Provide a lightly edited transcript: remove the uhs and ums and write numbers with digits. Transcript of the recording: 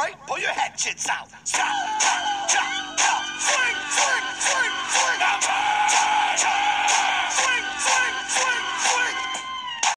right, pull your hatchets out. Chop, chop, chop.